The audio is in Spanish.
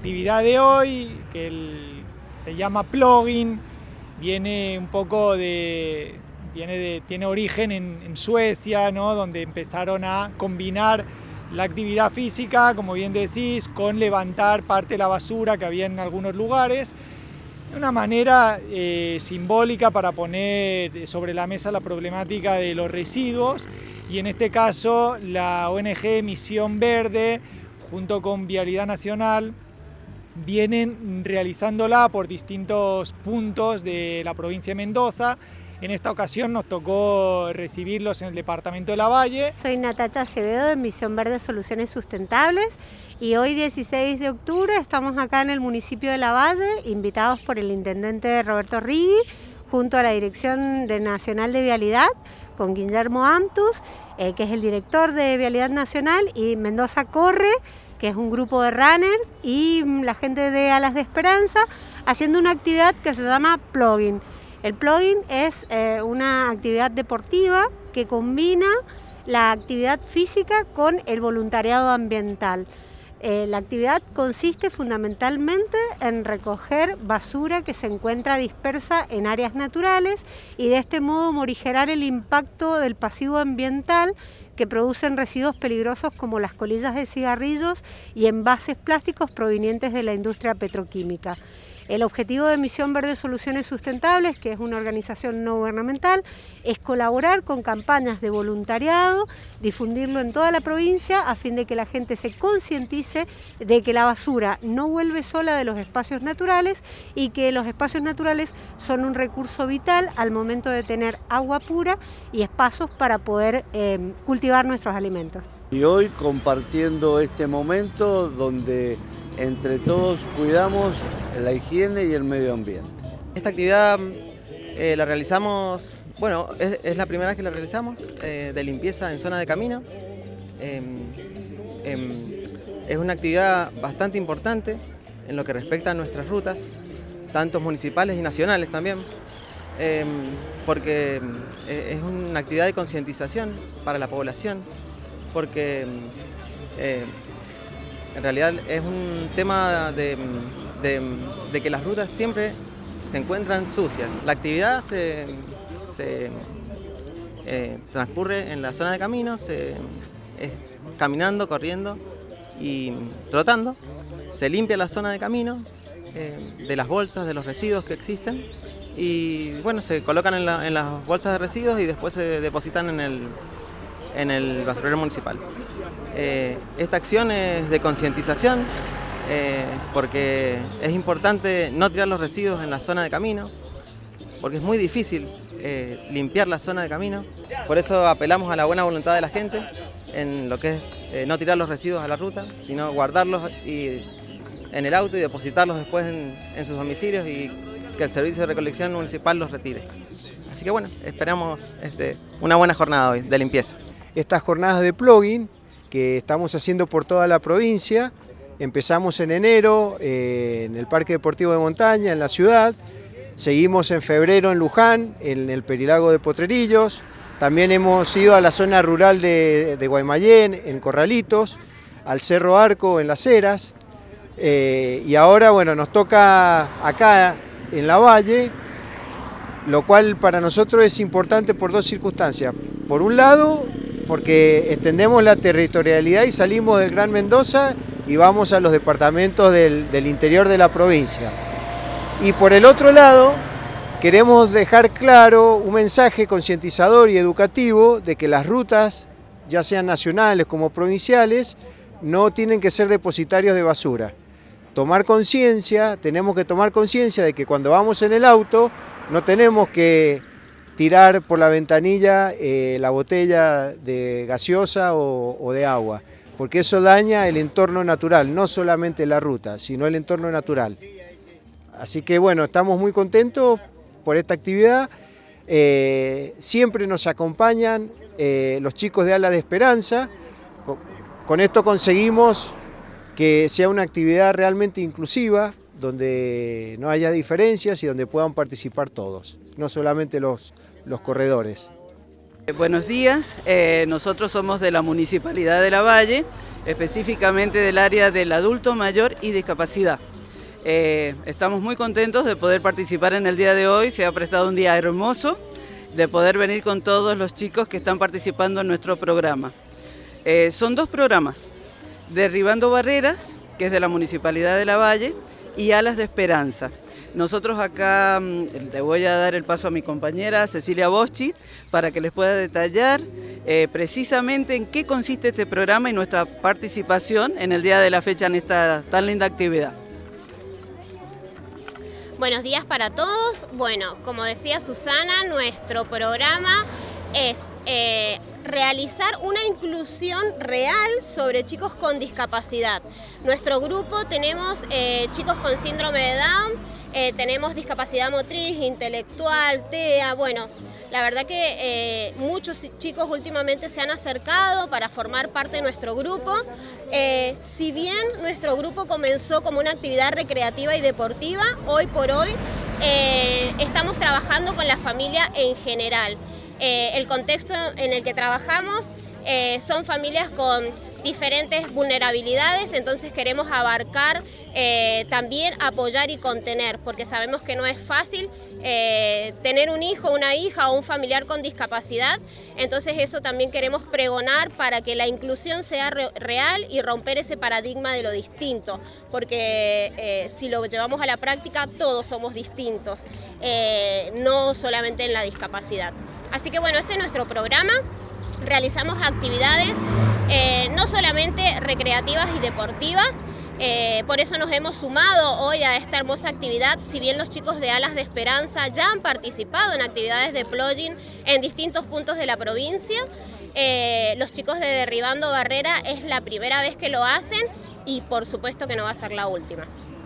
actividad de hoy, que se llama Plogging, viene un poco tiene origen en Suecia, ¿no? Donde empezaron a combinar la actividad física, como bien decís, con levantar parte de la basura que había en algunos lugares, de una manera simbólica para poner sobre la mesa la problemática de los residuos, y en este caso la ONG Misión Verde, junto con Vialidad Nacional, vienen realizándola por distintos puntos de la provincia de Mendoza. En esta ocasión nos tocó recibirlos en el departamento de Lavalle. Soy Natacha Acevedo de Misión Verde Soluciones Sustentables y hoy 16 de octubre estamos acá en el municipio de Lavalle, invitados por el intendente Roberto Rigui, junto a la Dirección Nacional de Vialidad, con Guillermo Amtus, que es el director de Vialidad Nacional, y Mendoza Corre, que es un grupo de runners, y la gente de Alas de Esperanza, haciendo una actividad que se llama Plogging. El plogging es una actividad deportiva que combina la actividad física con el voluntariado ambiental. La actividad consiste fundamentalmente en recoger basura que se encuentra dispersa en áreas naturales y de este modo morigerar el impacto del pasivo ambiental que producen residuos peligrosos como las colillas de cigarrillos y envases plásticos provenientes de la industria petroquímica. El objetivo de Misión Verde Soluciones Sustentables, que es una organización no gubernamental, es colaborar con campañas de voluntariado, difundirlo en toda la provincia a fin de que la gente se concientice de que la basura no vuelve sola de los espacios naturales y que los espacios naturales son un recurso vital al momento de tener agua pura y espacios para poder cultivar nuestros alimentos. Y hoy compartiendo este momento donde entre todos cuidamos la higiene y el medio ambiente. Esta actividad la realizamos, bueno, es la primera vez que la realizamos, de limpieza en zona de camino. Es una actividad bastante importante en lo que respecta a nuestras rutas, tanto municipales y nacionales también, porque es una actividad de concientización para la población, porque en realidad es un tema de que las rutas siempre se encuentran sucias. La actividad se transcurre en la zona de camino, caminando, corriendo y trotando. Se limpia la zona de camino de las bolsas, de los residuos que existen, y bueno, se colocan en las bolsas de residuos y después se depositan en el basurero municipal. Esta acción es de concientización porque es importante no tirar los residuos en la zona de camino, porque es muy difícil limpiar la zona de camino. Por eso apelamos a la buena voluntad de la gente en lo que es no tirar los residuos a la ruta, sino guardarlos en el auto y depositarlos después en sus domicilios y que el servicio de recolección municipal los retire. Así que bueno, esperamos una buena jornada hoy de limpieza. Estas jornadas de plogging que estamos haciendo por toda la provincia, empezamos en enero en el Parque Deportivo de Montaña, en la ciudad, seguimos en febrero en Luján, en el Perilago de Potrerillos, también hemos ido a la zona rural de Guaymallén, en Corralitos, al Cerro Arco, en Las Heras, y ahora bueno, nos toca acá en Lavalle, lo cual para nosotros es importante por dos circunstancias. Por un lado, porque extendemos la territorialidad y salimos del Gran Mendoza y vamos a los departamentos del interior de la provincia. Y por el otro lado, queremos dejar claro un mensaje concientizador y educativo de que las rutas, ya sean nacionales como provinciales, no tienen que ser depositarios de basura. Tenemos que tomar conciencia de que cuando vamos en el auto no tenemos que tirar por la ventanilla la botella de gaseosa o de agua, porque eso daña el entorno natural, no solamente la ruta, sino el entorno natural. Así que bueno, estamos muy contentos por esta actividad. Siempre nos acompañan los chicos de Alas de Esperanza. Con esto conseguimos que sea una actividad realmente inclusiva, donde no haya diferencias y donde puedan participar todos, no solamente los corredores. Buenos días, nosotros somos de la Municipalidad de Lavalle específicamente del área del adulto mayor y discapacidad. Estamos muy contentos de poder participar en el día de hoy, se ha prestado un día hermoso de poder venir con todos los chicos que están participando en nuestro programa. Son 2 programas, Derribando Barreras, que es de la Municipalidad de Lavalle, y Alas de Esperanza. Nosotros acá le voy a dar el paso a mi compañera Cecilia Boschi para que les pueda detallar precisamente en qué consiste este programa y nuestra participación en el día de la fecha en esta tan linda actividad. Buenos días para todos. Bueno, como decía Susana, nuestro programa es realizar una inclusión real sobre chicos con discapacidad. Nuestro grupo tenemos chicos con síndrome de Down, tenemos discapacidad motriz, intelectual, TEA, bueno, la verdad que muchos chicos últimamente se han acercado para formar parte de nuestro grupo. Si bien nuestro grupo comenzó como una actividad recreativa y deportiva, hoy por hoy estamos trabajando con la familia en general. El contexto en el que trabajamos son familias con diferentes vulnerabilidades, entonces queremos abarcar, también apoyar y contener, porque sabemos que no es fácil tener un hijo, una hija o un familiar con discapacidad, entonces eso también queremos pregonar para que la inclusión sea real y romper ese paradigma de lo distinto, porque si lo llevamos a la práctica todos somos distintos, no solamente en la discapacidad. Así que bueno, ese es nuestro programa. Realizamos actividades no solamente recreativas y deportivas, por eso nos hemos sumado hoy a esta hermosa actividad. Si bien los chicos de Alas de Esperanza ya han participado en actividades de plugin en distintos puntos de la provincia, los chicos de Derribando Barrera es la primera vez que lo hacen y por supuesto que no va a ser la última.